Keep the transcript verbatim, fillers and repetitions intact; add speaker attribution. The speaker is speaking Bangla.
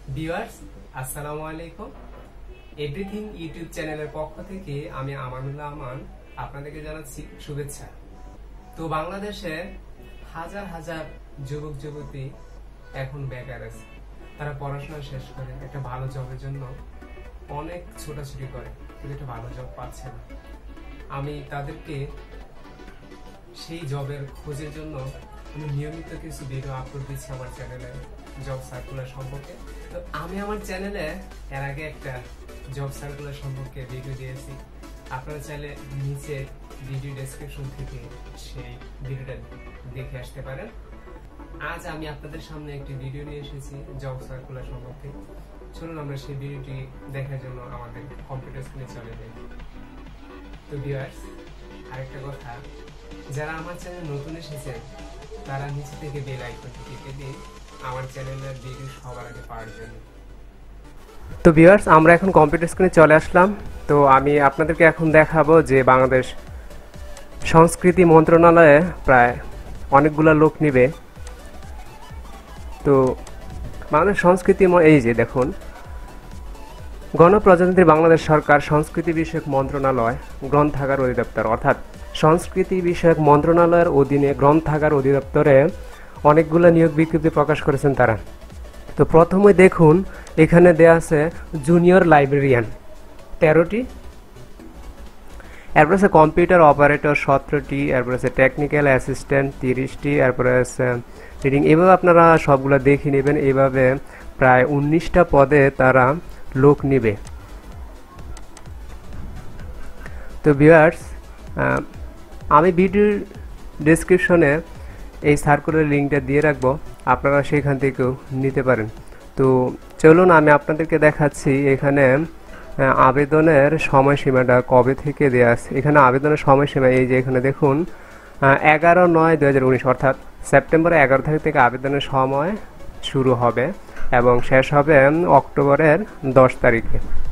Speaker 1: ভিউয়ার্স আসসালামু আলাইকুম। এভরিথিং ইউটিউব চ্যানেলের পক্ষ থেকে আমি আমানুল্লাহ আমান আপনাদেরকে জানাচ্ছি শুভেচ্ছা। তো বাংলাদেশে হাজার হাজার যুবক যুবতী এখন বেকার আছে। তারা পড়াশোনা শেষ করে একটা ভালো জবের জন্য অনেক ছোটাছুটি করে, কিন্তু একটা ভালো জব পাচ্ছে না। আমি তাদেরকে সেই জবের খোঁজের জন্য আমি নিয়মিত কিছু ভিডিও আপলোড দিচ্ছি আমার চ্যানেলে জব সার্কুলার সম্পর্কে। তো আমি আমার চ্যানেলে এর আগে একটা জব সার্কুলার সম্পর্কে ভিডিও দিয়েছি, আপনারা চাইলে নিচে ভিডিও ডেসক্রিপশন থেকে সেই ভিডিওটা দেখে আসতে পারেন। আজ আমি আপনাদের সামনে একটি ভিডিও নিয়ে এসেছি জব সার্কুলার সম্পর্কে। চলুন আমরা সেই ভিডিওটি দেখার জন্য আমাদের কম্পিউটার স্ক্রিনে চলে যাই। তো ভিউয়ার্স, আরেকটা কথা, যারা আমার চ্যানেল নতুন এসেছেন তারা নিচে থেকে বেল আইকনটি টিপে দিন আমার চ্যানেলের ভিডিও সবার আগে পাওয়ার জন্য। তো ভিউয়ার্স, আমরা এখন কম্পিউটার স্ক্রিনে চলে আসলাম। তো আমি আপনাদেরকে এখন দেখাবো যে বাংলাদেশ সংস্কৃতি মন্ত্রণালয়ে প্রায় অনেকগুলো লোক নিবে। তো বাংলাদেশ সংস্কৃতি, এই যে দেখুন, গণপ্রজাতন্ত্রী বাংলাদেশ সরকার সংস্কৃতি বিষয়ক মন্ত্রণালয় গ্রন্থাগার অধিদপ্তর, অর্থাৎ সংস্কৃতি বিষয়ক মন্ত্রণালয়ের অধীনে গ্রন্থাগার অধিদপ্তরে অনেকগুলো নিয়োগ বিজ্ঞপ্তি প্রকাশ করেছেন তারা। তো প্রথমে দেখুন, এখানে দেয়া আছে জুনিয়র লাইব্রেরিয়ান তেরোটি, এরপর আছে কম্পিউটার অপারেটর সতেরোটি, এরপর আছে টেকনিক্যাল অ্যাসিস্ট্যান্ট তিরিশটি, এরপরে আছে রিডিং। এভাবে আপনারা সবগুলো দেখে নেবেন। এইভাবে প্রায় উনিশটা পদে তারা লোক নিবে। তো ভিউয়ার্স, আমি ভিডিওর ডেসক্রিপশনে এই সার্কুলার লিঙ্কটা দিয়ে রাখবো, আপনারা সেখান থেকেও নিতে পারেন। তো চলুন আমি আপনাদেরকে দেখাচ্ছি এখানে আবেদনের সময়সীমাটা কবে থেকে দেওয়া আছে। এখানে আবেদনের সময়সীমা এই যে এখানে দেখুন, এগারো নয় দু হাজার উনিশ অর্থাৎ সেপ্টেম্বরের এগারো তারিখ থেকে আবেদনের সময় শুরু হবে এবং শেষ হবে অক্টোবরের দশ তারিখে।